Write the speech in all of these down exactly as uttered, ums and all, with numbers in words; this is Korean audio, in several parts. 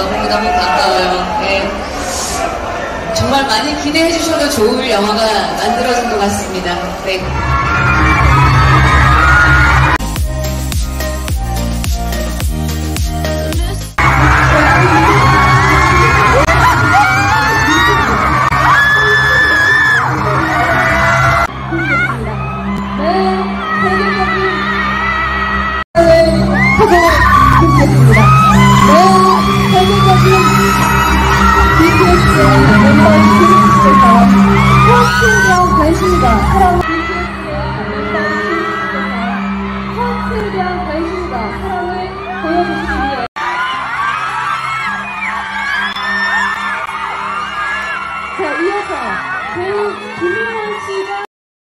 너무너무 반가워요. 네. 정말 많이 기대해 주셔도 좋을 영화가 만들어진 것 같습니다. 네. 자, 이어서 배우 김혜원 씨가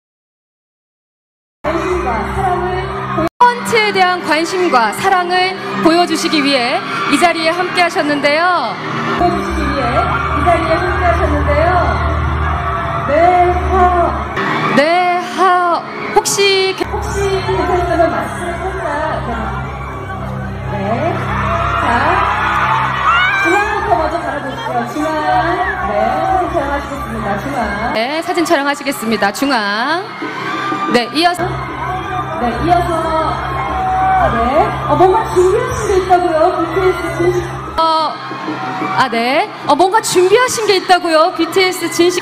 관심과 사랑을 펀트에 대한 관심과 사랑을 보여주시기 위해 이 자리에 함께 하셨는데요. 보여주시기 위해 이 자리에 함께 하셨는데요. 네, 하오. 네, 하오. 혹시, 혹시 괜찮으면 말씀을 살짝. 네. 자. 중앙부터 먼저 바라보시죠. 중앙. 네, 사진 촬영하시겠습니다. 중앙. 네, 사진 촬영하시겠습니다. 중앙. 네, 이어서. 네, 이어서. 아, 네. 어, 뭔가 준비하신 게 있다고요. 비티에스 진식. 어, 아, 네. 어, 뭔가 준비하신 게 있다고요. 비티에스 진식.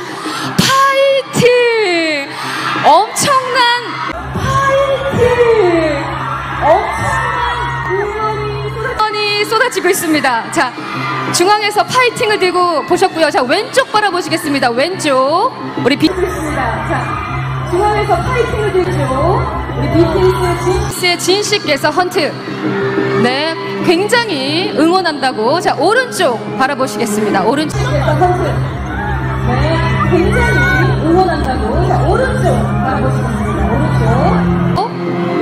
파이팅! 엄청난 파이팅! 엄청난 응원이 쏟아지고 있습니다. 자, 중앙에서 파이팅을 들고 보셨고요. 자, 왼쪽 바라보시겠습니다. 왼쪽. 우리 비티에스입니다. 자, 중앙에서 파이팅을 들고 우리 비티에스의 진씨께서 헌트. 네, 굉장히 응원한다고. 자, 오른쪽 바라보시겠습니다. 오른쪽에서 헌트. 네, 굉장히 응원한다고. 자, 오른쪽 바라보시겠습니다. 오른쪽. 어?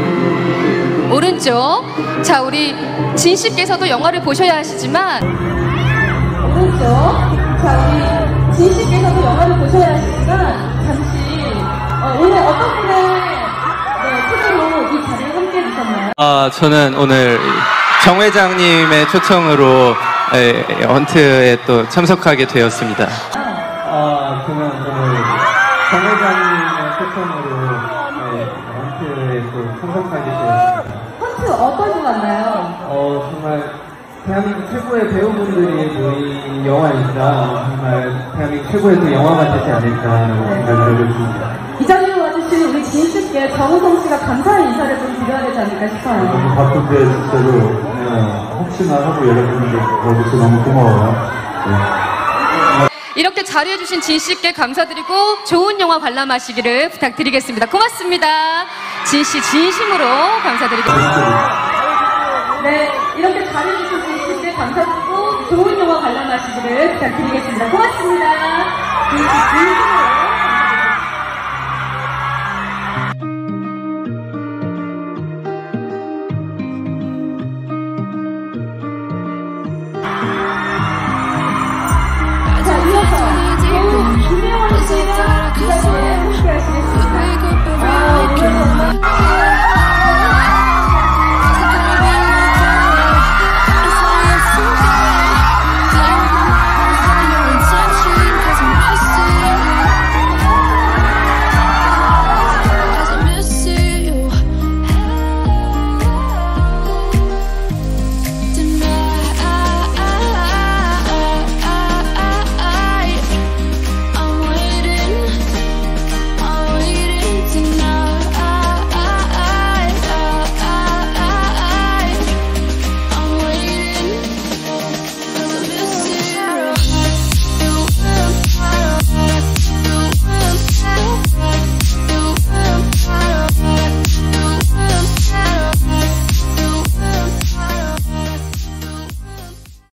오른쪽. 자, 우리 진씨께서도 영화를 보셔야 하시지만 오른쪽. 자, 우리 진씨께서도 영화를 보셔야 하시지만 잠시 어, 오늘 어떤 분의 네, 초대로 이 자리에 함께 해주셨나요? 아, 저는 오늘 정 회장님의 초청으로 에, 헌트에 또 참석하게 되었습니다. 아, 저는 오늘 정 회장님의 초청으로 에, 헌트에 또 참석하게 되었습니다. 헌트 어떤 분 같나요? 어, 정말 대한민국 최고의 배우분들이 모인 영화이니까 정말 대한민국 최고의 그 영화가 되지 않을까라고 생각을 해봅니다. 이 자리에 와주신 우리 진씨께 정우성 씨가 감사의 인사를 좀 드려야 되지 않을까 싶어요. 너무 바쁜데 진짜로 네, 혹시나 하고 여러분들 와줘서 너무 고마워요. 네. 이렇게 자리해주신 진씨께 감사드리고 좋은 영화 관람하시기를 부탁드리겠습니다. 고맙습니다. 진씨 진심으로 감사드리겠습니다. 네, 이렇게 자리해주신 진씨께 감사드리고 좋은 영화 관람하시기를 부탁드리겠습니다. 고맙습니다. 진씨 진심으로